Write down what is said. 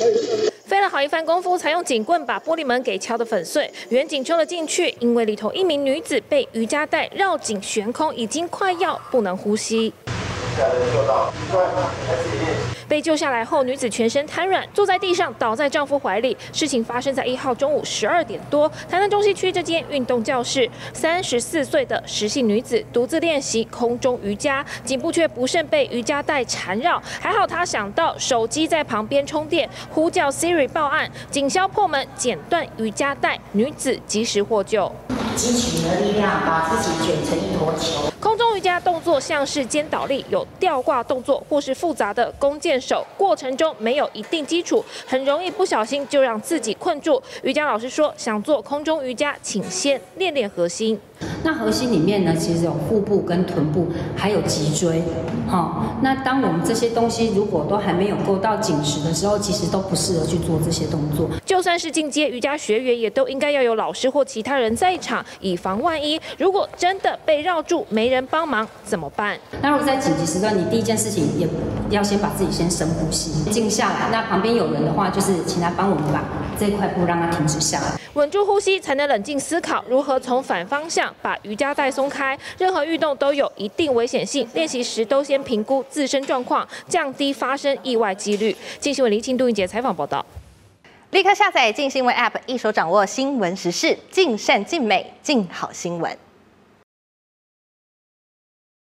费了好一番功夫，才用警棍把玻璃门给敲得粉碎。远景冲了进去，因为里头一名女子被瑜伽带绕颈悬空，已经快要不能呼吸。 被救下来后，女子全身瘫软，坐在地上，倒在丈夫怀里。事情发生在1号中午12点多，台南中西区这间运动教室，34岁的石姓女子独自练习空中瑜伽，颈部却不慎被瑜伽带缠绕。还好她想到手机在旁边充电，呼叫 Siri 报案，警消破门，剪断瑜伽带，女子及时获救。 汲取的力量，把自己卷成一坨球。 空中瑜伽动作像是肩倒立、有吊挂动作或是复杂的弓箭手，过程中没有一定基础，很容易不小心就让自己困住。瑜伽老师说，想做空中瑜伽，请先练练核心。 那核心里面呢，其实有腹部跟臀部，还有脊椎。那当我们这些东西如果都还没有够到紧实的时候，其实都不适合去做这些动作。 就算是进阶瑜伽学员，也都应该要有老师或其他人在场，以防万一。如果真的被绕住，没人帮忙怎么办？ 那如果在紧急时段，你第一件事情也要先把自己先深呼吸，静下来。那旁边有人的话，就是请他帮我们把这块布让它停止下来， 稳住呼吸，才能冷静思考如何从反方向把瑜伽带松开。任何运动都有一定危险性，练习时都先评估自身状况，降低发生意外几率。镜新闻黎庆杜英杰采访报道。 立刻下载镜新闻 App， 一手掌握新闻时事，尽善尽美，尽好新闻。